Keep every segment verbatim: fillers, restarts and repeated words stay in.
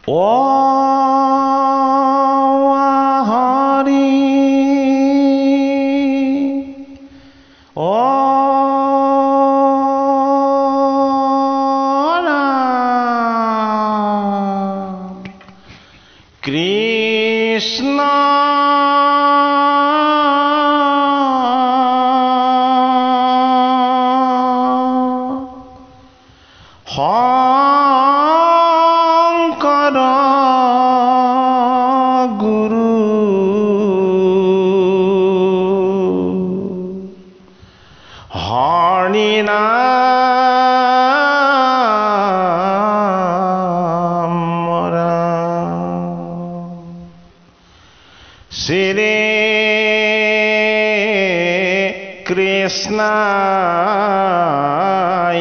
ও হৰি ও ৰাম কৃষ্ণ কৃষ্ণায়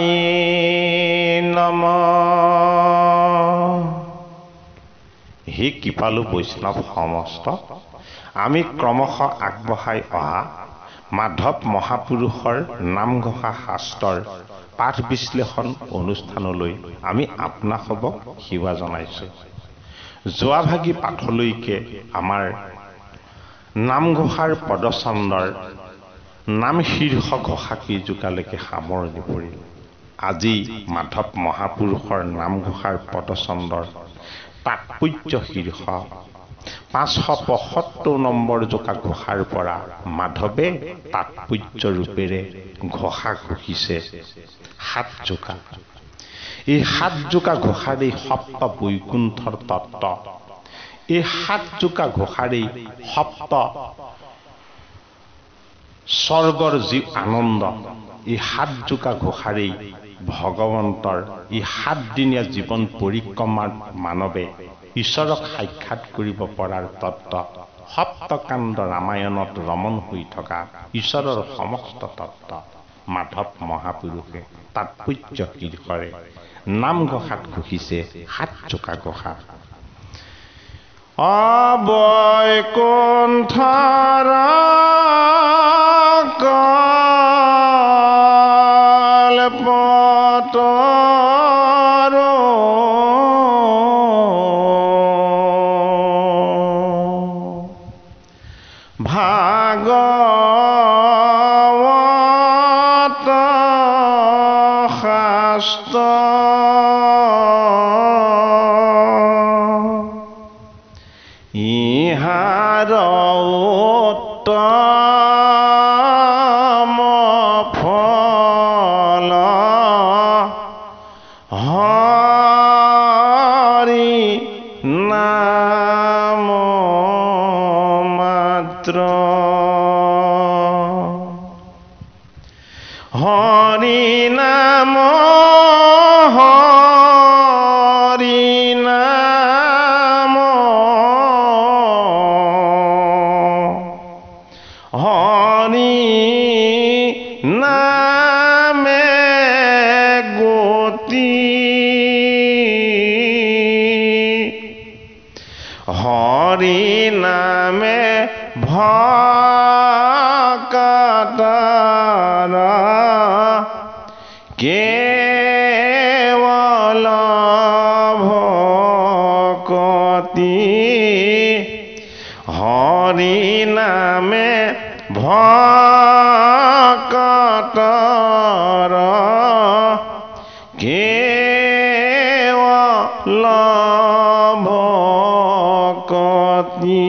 নমঃ। হে কৃপালু বৈষ্ণৱ সমস্ত, আমি ক্ৰমশ আগবঢ়াই অহা মাধৱ মহাপুৰুষৰ নামঘোষা শাস্ত্ৰৰ পাঠ বিশ্লেষণ অনুষ্ঠানলৈ আমি আপোনাসৱক সেৱা জনাইছোঁ। যোৱাভাগী পাঠলৈকে আমাৰ নামঘোষাৰ পদচন্দৰ নাম শীৰ্ষ ঘোষা কেইজোকালৈকে সামৰণি পৰিল। আজি মাধৱ মহাপুৰুষৰ নামঘোষাৰ পদচন্দৰ তাৎপৰ্য শীৰ্ষ পাঁচশ পঁয়সত্তৰ নম্বৰ জোকা ঘোষাৰ পৰা মাধৱে তাৎপৰ্য ৰূপেৰে ঘোষা ঘোষিছে সাত জোকা। এই সাত জোকা ঘোষাৰেই সপ্ত বৈকুণ্ঠৰ তত্ত্ব, এই সাত জোকা ঘোষাৰেই সপ্ত স্বৰ্গৰ যি আনন্দ, এই সাত জোকা ঘোষাৰেই ভগৱন্তৰ এই সাতদিনীয়া জীৱন পৰিক্ৰমাত মানৱে ঈশ্বৰক সাক্ষাৎ কৰিব পৰাৰ তত্ত্ব, সপ্তকাণ্ড ৰামায়ণত ৰমণ হৈ থকা ঈশ্বৰৰ সমস্ত তত্ত্ব মাধৱ মহাপুৰুষে তাৎপৰ্য শীৰ্ষৰে নামঘোষাত ঘোষিছে সাত জোকা ঘোষা। অবৈকুণ্ঠৰ কল্পতৰ ভাগৱত শাস্ত্ৰ ইহাৰ উত্তম ফল হৰি নাম মাত্ৰ, হৰি নাম হৰি নাম হৰি নামে গতি, হৰি নামে ভকতৰ কেৱল ভকতি, হৰি নামে ভকতৰ কেৱল ভকতি।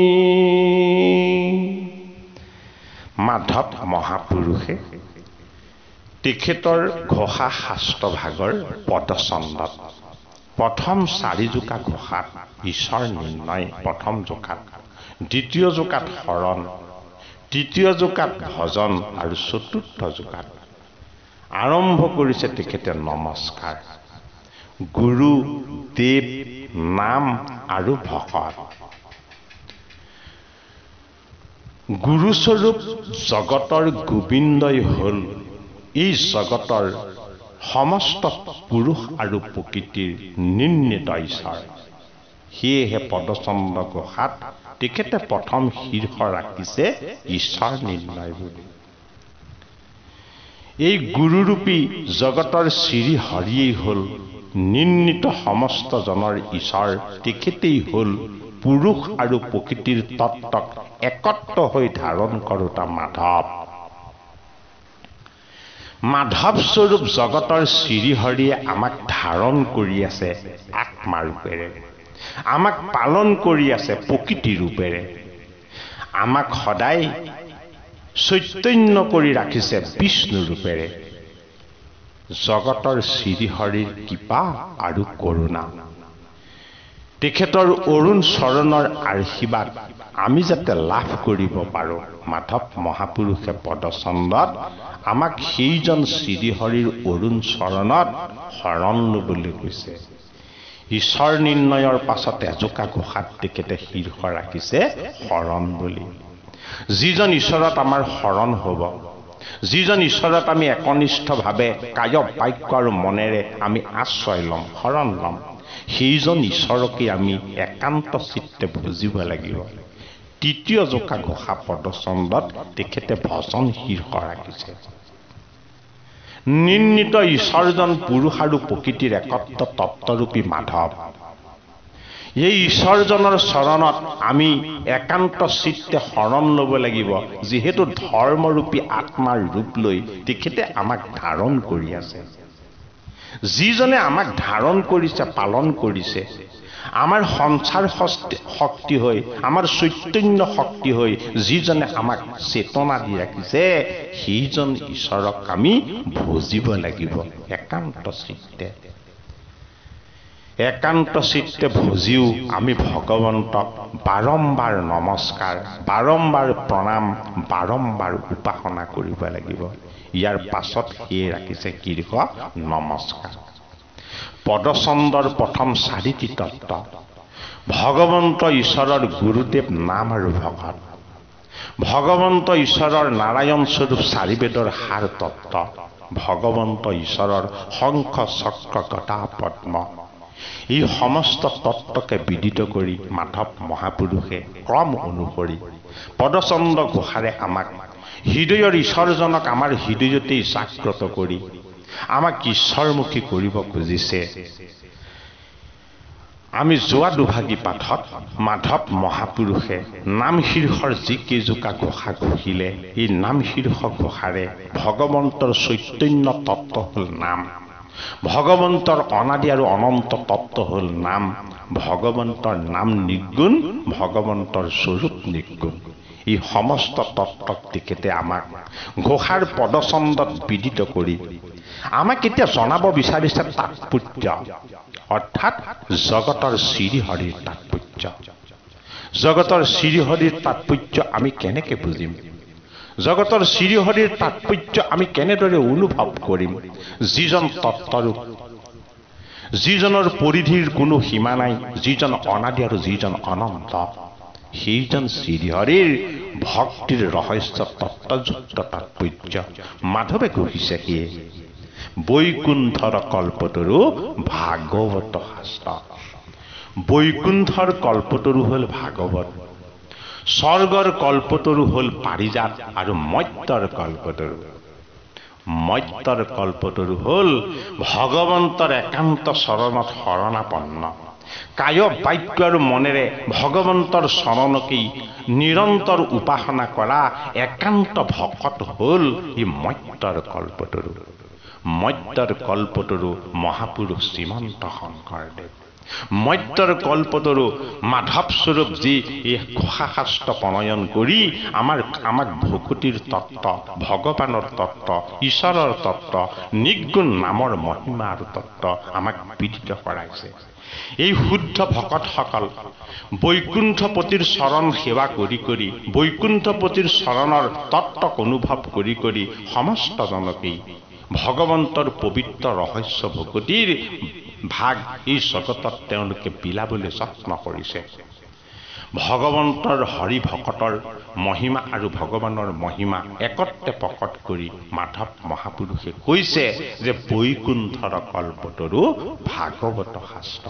মাধৱ মহাপুৰুষে তেখেতৰ ঘোষা শাস্ত্ৰ ভাগৰ পদচন্দত প্ৰথম চাৰি জোকা ঘোষাত ঈশ্বৰ নিৰ্ণয় প্ৰথম জোকাত, দ্বিতীয় জোকাত শৰণ, তৃতীয় জোকাত ভজন আৰু চতুৰ্থ জোকাত আৰম্ভ কৰিছে তেখেতে নমস্কাৰ। গুৰু, দেৱ, নাম আৰু ভকত। গুৰুস্বৰূপ জগতৰ গোবিন্দই হ'ল এই জগতৰ সমস্ত পুৰুষ আৰু প্ৰকৃতিৰ নিৰ্ণিত ঈশ্বৰ। সেয়েহে পদচন্দ ঘোষাত তেখেতে প্ৰথম শীৰ্ষ ৰাখিছে ঈশ্বৰ নিৰ্ণয় বুলি। এই গুৰুৰূপী জগতৰ শ্ৰী হৰিয়েই হ'ল নিৰ্ণীত সমস্ত জনৰ ঈশ্বৰ তেখেতেই হ'ল পুৰুষ আৰু প্ৰকৃতিৰ তত্ত্বক একত্ৰ হৈ ধাৰণ কৰোতা মাধৱ। মাধৱ স্বৰূপ জগতৰ শ্ৰীহৰিয়ে আমাক ধাৰণ কৰি আছে আত্মা ৰূপেৰে, আমাক পালন কৰি আছে প্ৰকৃতি ৰূপেৰে, আমাক সদায় চৈতন্য কৰি ৰাখিছে বিষ্ণু ৰূপেৰে। জগতৰ শ্ৰীহৰিৰ কৃপা আৰু কৰোণা, তেখেতৰ অৰুণ চৰণৰ আশীৰ্বাদ আমি যাতে লাভ কৰিব পাৰোঁ, মাধৱ মহাপুৰুষে পদচন্দত আমাক সেইজন শ্ৰীহৰিৰ অৰুণ চৰণত শৰণ ল'বলৈ কৈছে। ঈশ্বৰ নিৰ্ণয়ৰ পাছত এজোকা ঘোষাত তেখেতে শীৰ্ষ ৰাখিছে শৰণ বুলি। যিজন ঈশ্বৰত আমাৰ শৰণ হ'ব, যিজন ঈশ্বৰত আমি একনিষ্ঠভাৱে কায় বাক্য আৰু মনেৰে আমি আশ্ৰয় ল'ম, শৰণ ল'ম, সেইজন ঈশ্বৰকে আমি একান্ত চিত্তে বুজিব লাগিব। তৃতীয় জোকা ঘোষা পদচন্দত তেখেতে ভজন শীৰ্ষ ৰাখিছে। নিৰ্ণীত ঈশ্বৰজন পুৰুষ আৰু প্ৰকৃতিৰ একত্ৰ তত্ত্বৰূপী মাধৱ। এই ঈশ্বৰজনৰ চৰণত আমি একান্ত চিত্তে শৰণ ল'ব লাগিব, যিহেতু ধৰ্মৰূপী আত্মাৰ ৰূপ লৈ তেখেতে আমাক ধাৰণ কৰি আছে। যিজনে আমাক ধাৰণ কৰিছে, পালন কৰিছে, আমাৰ সঞ্চাৰ শক্তি হৈ, আমাৰ চৈতন্য শক্তি হৈ যিজনে আমাক চেতনা দি ৰাখিছে, সেইজন ঈশ্বৰক আমি ভজিব লাগিব একান্ত চিত্তে। একান্ত চিত্তে ভজিও আমি ভগৱন্তক বাৰম্বাৰ নমস্কাৰ, বাৰম্বাৰ প্ৰণাম, বাৰম্বাৰ উপাসনা কৰিব লাগিব। ইয়াৰ পাছত সেয়ে ৰাখিছে শীৰ্ষ নমস্কাৰ। পদচন্দৰ প্ৰথম চাৰিটি তত্ত্ব, ভগৱন্ত ঈশ্বৰৰ গুৰুদেৱ নাম আৰু ভকত, ভগৱন্ত ঈশ্বৰৰ নাৰায়ণ স্বৰূপ চাৰিবেদৰ সাৰ তত্ত্ব, ভগৱন্ত ঈশ্বৰৰ শংখ চক্ৰ গদা পদ্ম, এই সমস্ত তত্ত্বকে বিদিত কৰি মাধৱ মহাপুৰুষে ক্ৰম অনুসৰি পদচন্দ ঘোষাৰে আমাক হৃদয়ৰ ঈশ্বৰজনক আমাৰ হৃদয়তেই জাগ্ৰত কৰি আমাক ঈশ্বৰমুখী কৰিব খুজিছে। আমি যোৱা দুভাগী পাঠত মাধৱ মহাপুৰুষে নাম শীৰ্ষৰ যি কেইজোকা ঘোষা ঘোষিলে, এই নাম শীৰ্ষ ঘোষাৰে ভগৱন্তৰ চৈতন্য তত্ত্ব হ'ল নাম, ভগৱন্তৰ অনাদি আৰু অনন্ত তত্ত্ব হ'ল নাম, ভগৱন্তৰ নাম নিৰ্গুণ, ভগৱন্তৰ স্বৰূপ নিৰ্গুণ। এই সমস্ত তত্ত্বক তেখেতে আমাক ঘোষাৰ পদচন্দত বিদিত কৰি আমাক এতিয়া জনাব বিচাৰিছে তাৎপৰ্য, অৰ্থাৎ জগতৰ শ্ৰীহৰিৰ তাৎপৰ্য। জগতৰ শ্ৰীহৰিৰ তাৎপৰ্য আমি কেনেকে বুজিম? জগতৰ শ্ৰীহৰিৰ তাৎপৰ্য আমি কেনেদৰে অনুভৱ কৰিম? যিজন তত্ত্বৰূপ, যিজনৰ পৰিধিৰ কোনো সীমা নাই, যিজন অনাদি আৰু যিজন অনন্ত, সেইজন শ্ৰীহৰিৰ ভক্তিৰ ৰহস্য তত্ত্বযুক্ত তাৎপৰ্য মাধৱে ঘোষিছে। সেয়ে বৈকুণ্ঠৰ কল্পতৰু ভাগৱত শাস্ত্ৰ। বৈকুণ্ঠৰ কল্পতৰু হ'ল ভাগৱত, স্বৰ্গৰ কল্পতৰু হ'ল পাৰিজাত আৰু মৰ্ত্যৰ কল্পতৰু। মৰ্ত্যৰ কল্পতৰু হ'ল ভগৱন্তৰ একান্ত চৰণত শৰণাপন্ন, কায় বাক্য আৰু মনেৰে ভগৱন্তৰ চৰণকেই নিৰন্তৰ উপাসনা কৰা একান্ত ভকত হ'ল ই মৰ্ত্যৰ কল্পতৰু। মৰ্ত্যৰ কল্পতৰু মহাপুৰুষ শ্ৰীমন্ত শংকৰদেৱ। মৰ্ত্যৰ কল্পতৰু মাধৱ স্বৰূপ যি এই ঘোষা শাস্ত্ৰ প্ৰণয়ন কৰি আমাৰ আমাক ভকতিৰ তত্ত্ব, ভগৱানৰ তত্ত্ব, ঈশ্বৰৰ তত্ত্ব, নিৰ্গুণ নামৰ মহিমা আৰু তত্ত্ব আমাক বিদিত কৰাইছে। এই শুদ্ধ ভকতসকল বৈকুণ্ঠপতিৰ চৰণ সেৱা কৰি কৰি, বৈকুণ্ঠপতিৰ চৰণৰ তত্ত্বক অনুভৱ কৰি কৰি সমস্ত জনকেই ভগৱন্তৰ পবিত্ৰ ৰহস্য ভকতিৰ ভাগ এই জগতত তেওঁলোকে বিলাবলৈ যত্ন কৰিছে। ভগৱন্তৰ হৰি ভকতৰ মহিমা আৰু ভগৱানৰ মহিমা একত্ৰে প্ৰকট কৰি মাধৱ মহাপুৰুষে কৈছে যে বৈকুণ্ঠৰ কল্পতৰু ভাগৱত শাস্ত্ৰ।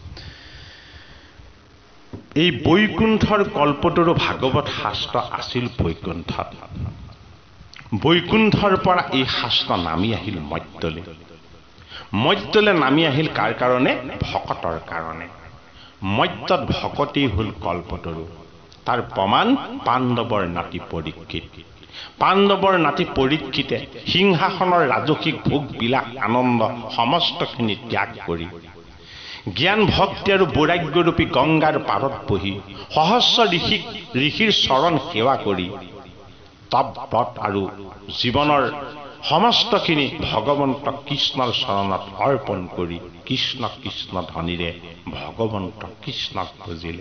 এই বৈকুণ্ঠৰ কল্পতৰু ভাগৱত শাস্ত্ৰ আছিল বৈকুণ্ঠত। বৈকুণ্ঠৰ পৰা এই শাস্ত্ৰ নামি আহিল মৰ্ত্যলৈ। মৰ্ত্যলৈ নামি আহিল কাৰ কাৰণে? ভকতৰ কাৰণে। মৰ্ত্যত ভকতেই হ'ল কল্পতৰু। তাৰ প্ৰমাণ পাণ্ডৱৰ নাতি পৰীক্ষিত। পাণ্ডৱৰ নাতি পৰীক্ষিতে সিংহাসনৰ ৰাজসিক ভোগ বিলাস আনন্দ সমস্তখিনি ত্যাগ কৰি জ্ঞান ভক্তি আৰু বৈৰাগ্যৰূপী গংগাৰ পাৰত বহি সহস্ৰ ঋষিক ঋষিৰ চৰণ সেৱা কৰি তপ ব্ৰত আৰু জীৱনৰ সমস্তখিনি ভগৱন্ত কৃষ্ণৰ চৰণত অৰ্পণ কৰি কৃষ্ণ কৃষ্ণ ধ্বনিৰে ভগৱন্ত কৃষ্ণক বুজিলে।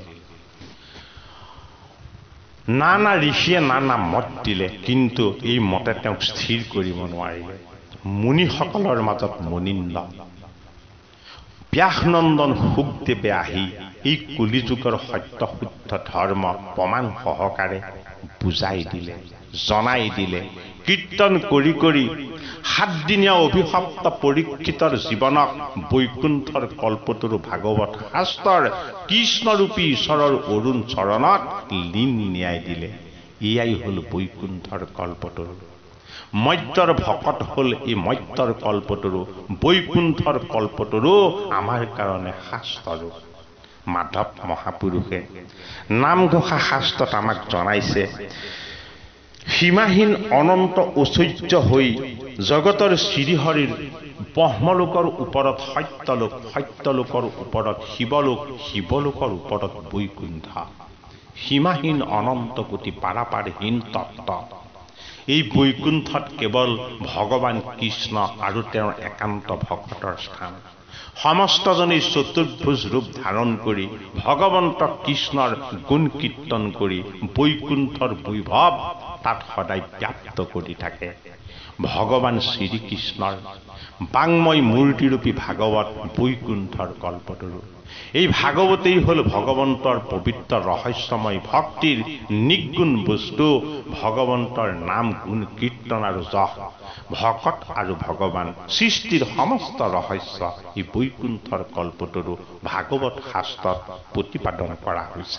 নানা ঋষিয়ে নানা মত দিলে, কিন্তু এই মতে তেওঁক স্থিৰ কৰিব নোৱাৰিলে। মুনিসকলৰ মাজত মুনিন্দ ব্যাসনন্দন শুকদেৱে আহি এই কলিযুগৰ সত্য শুদ্ধ ধৰ্ম প্ৰমাণ সহকাৰে বুজাই দিলে, জনাই দিলে। কীৰ্তন কৰি কৰি সাতদিনীয়া অভিশপ্ত পৰীক্ষিতৰ জীৱনক বৈকুণ্ঠৰ কল্পতৰু ভাগৱত শাস্ত্ৰৰ কৃষ্ণৰূপী ঈশ্বৰৰ অৰুণ চৰণত লীন ন্যায় দিলে। এয়াই হ'ল বৈকুণ্ঠৰ কল্পতৰু। মৰ্ত্যৰ ভকত হ'ল এই মৰ্ত্যৰ কল্পতৰু, বৈকুণ্ঠৰ কল্পতৰু আমাৰ কাৰণে শাস্ত্ৰৰূপ। মাধৱ মহাপুৰুষে নামঘোষা শাস্ত্ৰত আমাক জনাইছে, সীমাহীন অনন্ত ঐশ্বৰ্য হৈ জগতৰ শ্ৰীহৰিৰ ব্ৰহ্মলোকৰ ওপৰত সত্যলোক, সত্যলোকৰ ওপৰত শিৱলোক, শিৱলোকৰ ওপৰত বৈকুণ্ঠ। সীমাহীন অনন্ত কোটি পাৰাপাৰহীন তত্ত্ব। এই বৈকুণ্ঠত কেৱল ভগৱান কৃষ্ণ আৰু তেওঁৰ একান্ত ভকতৰ স্থান। সমস্তজনেই চতুৰ্ভুজ ৰূপ ধাৰণ কৰি ভগৱন্ত কৃষ্ণৰ গুণ কীৰ্তন কৰি বৈকুণ্ঠৰ বৈভৱ তাত সদায় ব্যাপ্ত কৰি থাকে। ভগৱান শ্ৰীকৃষ্ণৰ বাংময় মূৰ্তিৰূপী ভাগৱত বৈকুণ্ঠৰ কল্পতৰু। এই ভাগৱতেই হ'ল ভগৱন্তৰ পবিত্ৰ ৰহস্যময় ভক্তিৰ নিগুণ বস্তু। ভগৱন্তৰ নাম গুণ কীৰ্তন আৰু যশ, ভকত আৰু ভগৱান সৃষ্টিৰ সমস্ত ৰহস্য এই বৈকুণ্ঠৰ কল্পতৰু ভাগৱত শাস্ত্ৰত প্ৰতিপাদন কৰা হৈছে।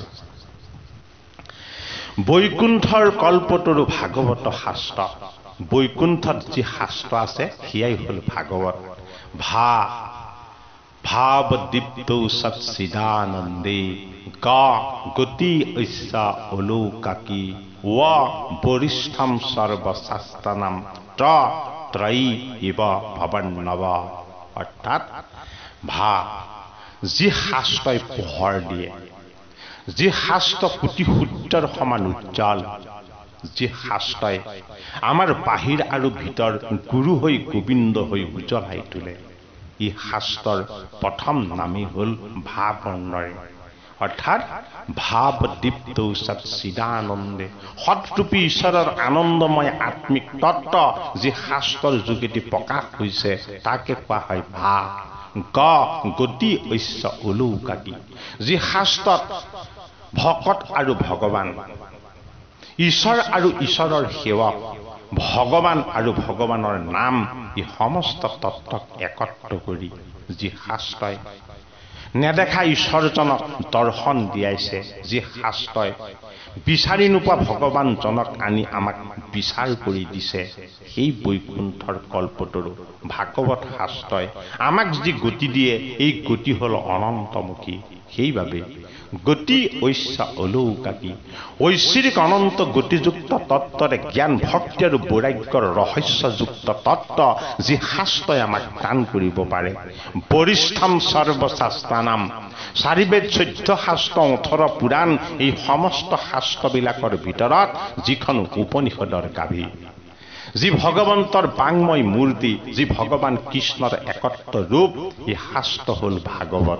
বৈকুণ্ঠৰ কল্পতৰু ভাগৱত শাস্ত্ৰ। বৈকুণ্ঠত যি শাস্ত্ৰ আছে সেয়াই হ'ল ভাগৱত। ভা ভাৱদীপ্ত সচ্চিদানন্দে গ গতি ঐশ্য অলৌকাকী ৱ বৰিষ্ঠম সৰ্বশাস্ত্ৰানাম ত ত্ৰয়ী ইব ভৱন্নৱ। অৰ্থাৎ ভা যি শাস্ত্ৰই পোহৰ দিয়ে, যি শাস্ত্ৰ কোটি সূৰ্যৰ সমান উজ্জ্বল, যি শাস্ত্ৰই আমাৰ বাহিৰ আৰু ভিতৰ গুৰু হৈ গোবিন্দ হৈ উজ্বলাই তোলে। এই শাস্ত্ৰৰ প্ৰথম নামেই হ'ল ভাৱৰ্ণৰে, অৰ্থাৎ ভাৱদীপ্ত সচ্চিদানন্দে। সৎৰূপী ঈশ্বৰৰ আনন্দময় আত্মিক তত্ত্ব যি শাস্ত্ৰৰ যোগেদি প্ৰকাশ হৈছে তাকে কোৱা হয় ভা। গ গতি ঐশ্য অলৌকাকী, যি শাস্ত্ৰত ভকত আৰু ভগৱান, ঈশ্বৰ আৰু ঈশ্বৰৰ সেৱক, ভগৱান আৰু ভগৱানৰ নাম এই সমস্ত তত্ত্বক একত্ৰ কৰি যি শাস্ত্ৰই নেদেখা ঈশ্বৰজনক দৰ্শন দিয়াইছে, যি শাস্ত্ৰই বিচাৰি নোপোৱা ভগৱানজনক আনি আমাক বিচাৰ কৰি দিছে, সেই বৈকুণ্ঠৰ কল্পতৰু ভাগৱত শাস্ত্ৰই আমাক যি গতি দিয়ে এই গতি হ'ল অনন্তমুখী। সেইবাবে গতি ঐশ্য অলৌকাকী, ঐশ্বৰিক অনন্ত গতিযুক্ত তত্ত্বৰে জ্ঞান ভক্তি আৰু বৈৰাগ্যৰ ৰহস্যযুক্ত তত্ত্ব যি শাস্ত্ৰই আমাক দান কৰিব পাৰে। বৰিষ্ঠম সৰ্বশাস্ত্ৰানাম, চাৰিবেদ চৈধ্য শাস্ত্ৰ ওঠৰ পুৰাণ, এই সমস্ত শাস্ত্ৰবিলাকৰ ভিতৰত যিখন উপনিষদৰ গাভী, যি ভগৱন্তৰ বাংময় মূৰ্তি, যি ভগৱান কৃষ্ণৰ একত্ৰ ৰূপ, এই শাস্ত্ৰ হ'ল ভাগৱত।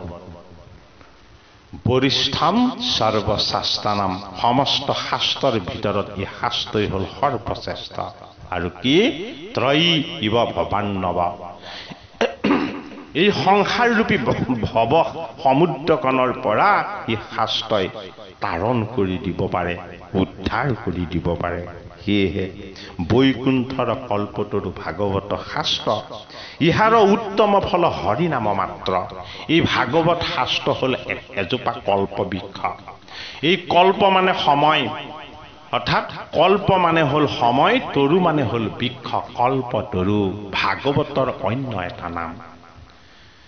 বৰিষ্ঠম সৰ্বশাস্ত্ৰানাম, সমস্ত শাস্ত্ৰৰ ভিতৰত এই শাস্ত্ৰই হ'ল সৰ্বশ্ৰেষ্ঠ। আৰু কি? ত্ৰয়ী ইব ভৱান্নৱ, এই সংসাৰৰূপী ভৱ সমুদ্ৰকণৰ পৰা এই শাস্ত্ৰই তাৰণ কৰি দিব পাৰে, উদ্ধাৰ কৰি দিব পাৰে। সেয়েহে বৈকুণ্ঠৰ কল্পতৰু ভাগৱত শাস্ত্ৰ, ইহাৰ উত্তম ফল হৰিনাম মাত্ৰ। এই ভাগৱত শাস্ত্ৰ হ'ল এজোপা কল্পবৃক্ষ। এই কল্প মানে সময়, অৰ্থাৎ কল্প মানে হ'ল সময়, তৰু মানে হ'ল বৃক্ষ, কল্পতৰু ভাগৱতৰ অন্য এটা নাম।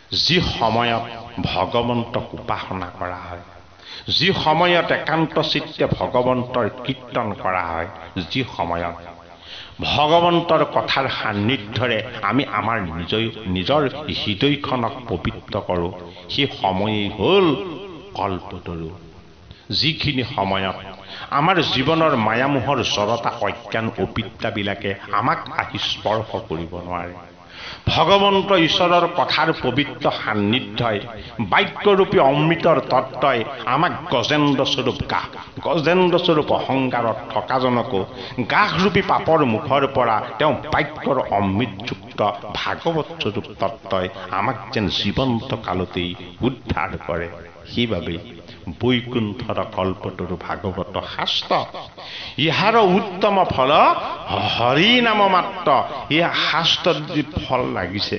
যি সময়ত ভগৱন্তক উপাসনা কৰা হয়, যি সময়ত একান্ত চিত্তে ভগৱন্তৰ কীৰ্তন কৰা হয়, যি সময়ত ভগৱন্তৰ কথাৰ সান্নিধ্যৰে আমি আমাৰ নিজৰ নিজৰ হৃদয়খনক পবিত্ৰ কৰোঁ, সেই সময়েই হ'ল কল্পতৰু। যিখিনি সময়ত আমাৰ জীৱনৰ মায়ামোহৰ জড়তা অজ্ঞান অবিদ্যাবিলাকে আমাক আহি স্পৰ্শ কৰিব নোৱাৰে, ভগৱন্ত ঈশ্বৰৰ কথাৰ পবিত্ৰ সান্নিধ্যই বাক্যৰূপী অমৃতৰ তত্ত্বই আমাক গজেন্দ্ৰ স্বৰূপ গাহ গজেন্দ্ৰ স্বৰূপ অহংকাৰত থকাজনকো গাহৰূপী পাপৰ মুখৰ পৰা তেওঁ বাক্যৰ অমৃতযুক্ত ভাগৱত স্বৰূপ তত্ত্বই আমাক যেন জীৱন্ত কালতেই উদ্ধাৰ কৰে। সেইবাবেই বৈকুণ্ঠৰ কল্পতৰু ভাগৱত শাস্ত্ৰ, ইহাৰ উত্তম ফল হৰি নাম মাত্ৰ। এই শাস্ত্ৰত যি ফল লাগিছে,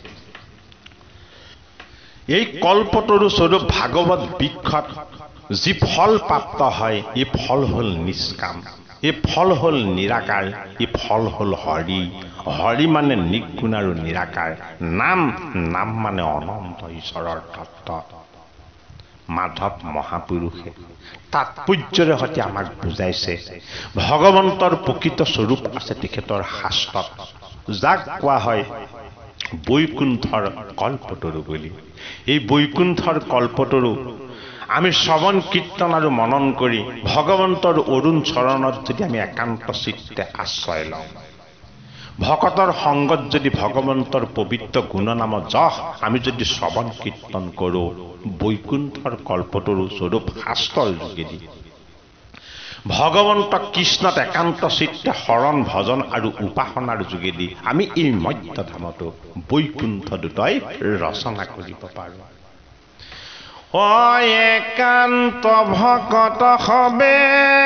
এই কল্পতৰু স্বৰূপ ভাগৱত বৃক্ষত যি ফল প্ৰাপ্ত হয়, এই ফল হ'ল নিষ্কাম, এই ফল হ'ল নিৰাকাৰ, এই ফল হ'ল হৰি। হৰি মানে নিৰ্গুণ আৰু নিৰাকাৰ, নাম নাম মানে অনন্ত ঈশ্বৰৰ তত্ত্ব। মাধৱ মহাপুৰুষে তাৎপৰ্যৰে সৈতে আমাক বুজাইছে ভগৱন্তৰ প্ৰকৃত স্বৰূপ আছে তেখেতৰ শাস্ত্ৰত, যাক কোৱা হয় বৈকুণ্ঠৰ কল্পতৰু বুলি। এই বৈকুণ্ঠৰ কল্পতৰু আমি শ্ৰৱণ কীৰ্তন আৰু মনন কৰি ভগৱন্তৰ অৰুণ চৰণত যদি আমি একান্ত চিত্তে আশ্ৰয় লওঁ, ভকতৰ সংগত যদি ভগৱন্তৰ পবিত্ৰ গুণনাম যশ আমি যদি শ্ৰৱণ কীৰ্তন কৰোঁ, বৈকুণ্ঠৰ কল্পতৰু স্বৰূপ শাস্ত্ৰৰ যোগেদি ভগৱন্ত কৃষ্ণত একান্ত চিত্তে শৰণ ভজন আৰু উপাসনাৰ যোগেদি আমি এই মধ্যধামতো বৈকুণ্ঠ দুটাই ৰচনা কৰিব পাৰোঁ। অ একান্ত ভকত সবে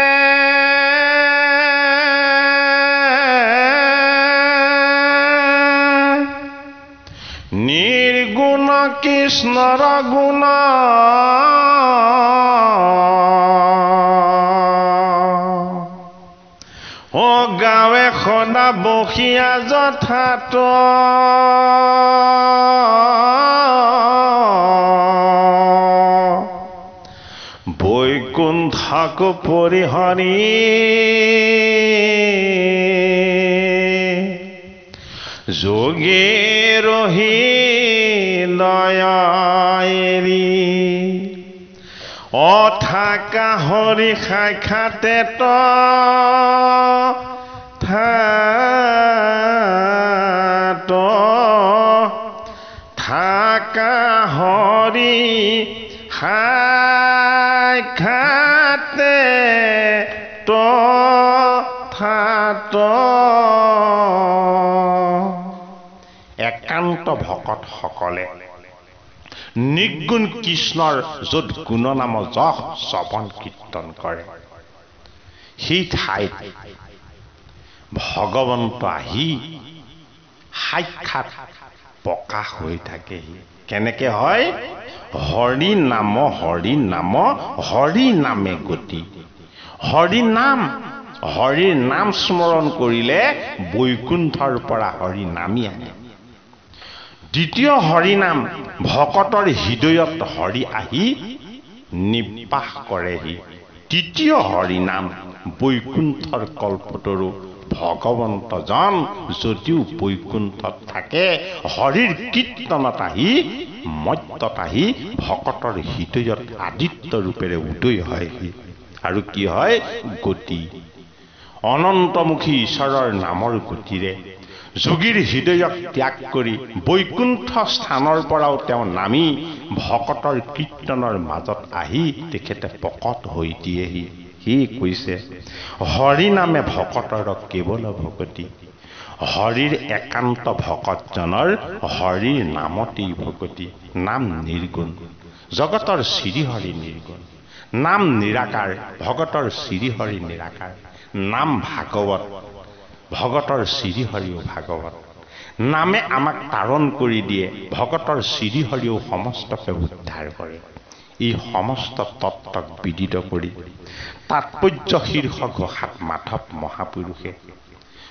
নিৰ্গুণ কৃষ্ণৰ গুণ অ গাঁৱে সদা বসিয়া যথাত বৈকুণ্ঠক পৰিহৰি যোগে ৰহি দয়াৰি অথাকা হৰি সাক্ষাতে থাত থাকা হৰি সাক্ষাতে থাত। একান্ত ভকত সকলে নিৰ্গুণ কৃষ্ণৰ য'ত গুণনাম যশ শ্ৰৱণ কীৰ্তন কৰে, সেই ঠাইত ভগৱন্ত আহি সাক্ষাৎ প্ৰকাশ হৈ থাকেহি। কেনেকে হয়? হৰি নাম হৰি নাম হৰি নামে গতি। হৰি নাম হৰিৰ নাম স্মৰণ কৰিলে বৈকুণ্ঠৰ পৰা হৰি নামি আহে। দ্বিতীয় হৰিনাম ভকতৰ হৃদয়ত হৰি আহি নিবাস কৰেহি। তৃতীয় হৰিনাম বৈকুণ্ঠৰ কল্পতৰু ভগৱন্তজন যদিও বৈকুণ্ঠত থাকে, হৰিৰ কীৰ্তনত আহি মত্যত আহি ভকতৰ হৃদয়ত আদিত্য ৰূপেৰে উদয় হয়হি। আৰু কি হয়? গতি। অনন্তমুখী ঈশ্বৰৰ নামৰ গতিৰে যোগীৰ হৃদয়ক ত্যাগ কৰি বৈকুণ্ঠ স্থানৰ পৰাও তেওঁ নামি ভকতৰ কীৰ্তনৰ মাজত আহি তেখেতে প্ৰকট হৈ দিয়েহি। সি কৈছে হৰি নামে ভকতৰ কেৱল ভকতি, হৰিৰ একান্ত ভকতজনৰ হৰিৰ নামতেই ভকতি। নাম নিৰ্গুণ, জগতৰ শ্ৰীহৰি নিৰ্গুণ। নাম নিৰাকাৰ, ভগতৰ শ্ৰীহৰি নিৰাকাৰ। নাম ভাগৱত, ভগতৰ শ্ৰীহৰিও ভাগৱত। নামে আমাক তাৰণ কৰি দিয়ে, ভগতৰ শ্ৰীহৰিও সমস্তকে উদ্ধাৰ কৰে। এই সমস্ত তত্ত্বক বিদিত কৰি তাৎপৰ্য শীৰ্ষ ঘোষাত মাধৱ মহাপুৰুষে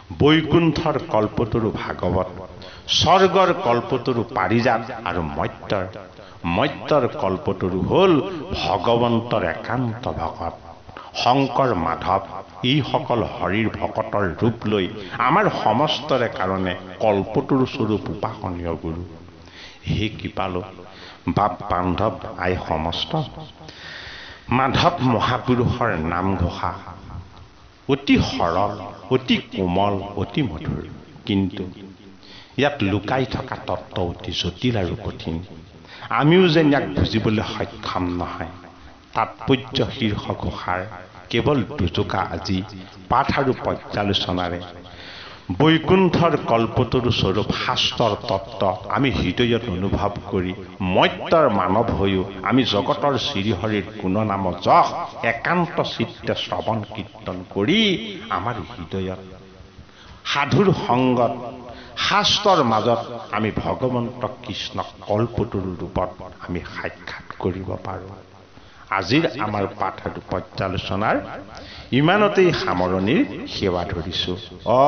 বৈকুণ্ঠৰ কল্পতৰু ভাগৱত, স্বৰ্গৰ কল্পতৰু পাৰিজাত আৰু মৰ্ত্যৰ মৰ্ত্যৰ কল্পতৰু হ'ল ভগৱন্তৰ একান্ত ভকত শংকৰ মাধৱ। এইসকল হৰিৰ ভকতৰ ৰূপ লৈ আমাৰ সমস্তৰে কাৰণে কল্পতৰু স্বৰূপ উপাসনীয় গুৰু। হে কৃপালু বাপ বান্ধৱ আই সমস্ত, মাধৱ মহাপুৰুষৰ নাম ঘোষা অতি সৰল, অতি কোমল, অতি মধুৰ, কিন্তু ইয়াত লুকাই থকা তত্ত্ব অতি জটিল আৰু কঠিন। আমিও যেন ইয়াক বুজিবলৈ সক্ষম নহয়। তাৎপৰ্য শীৰ্ষ ঘোষাৰ কেৱল দুটুকা আজি পাঠ আৰু পৰ্যালোচনাৰে বৈকুণ্ঠৰ কল্পতৰু স্বৰূপ শাস্ত্ৰৰ তত্ত্ব আমি হৃদয়ত অনুভৱ কৰি মৰ্ত্যৰ মানৱ হৈও আমি জগতৰ শ্ৰীহৰিৰ গুণনাম যশ একান্ত চিত্তে শ্ৰৱণ কীৰ্তন কৰি আমাৰ হৃদয়ত সাধুৰ সংগত শাস্ত্ৰৰ মাজত আমি ভগৱন্ত কৃষ্ণক কল্পতৰু ৰূপত আমি সাক্ষাৎ কৰিব পাৰোঁ। আজিৰ আমাৰ পাঠ আৰু পৰ্যালোচনাৰ ইমানতেই সামৰণিৰ সেৱা ধৰিছো। অ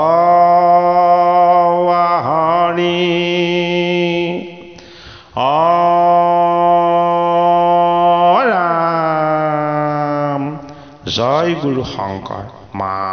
হৰি অ ৰাম, জয় গুৰু শংকৰ মা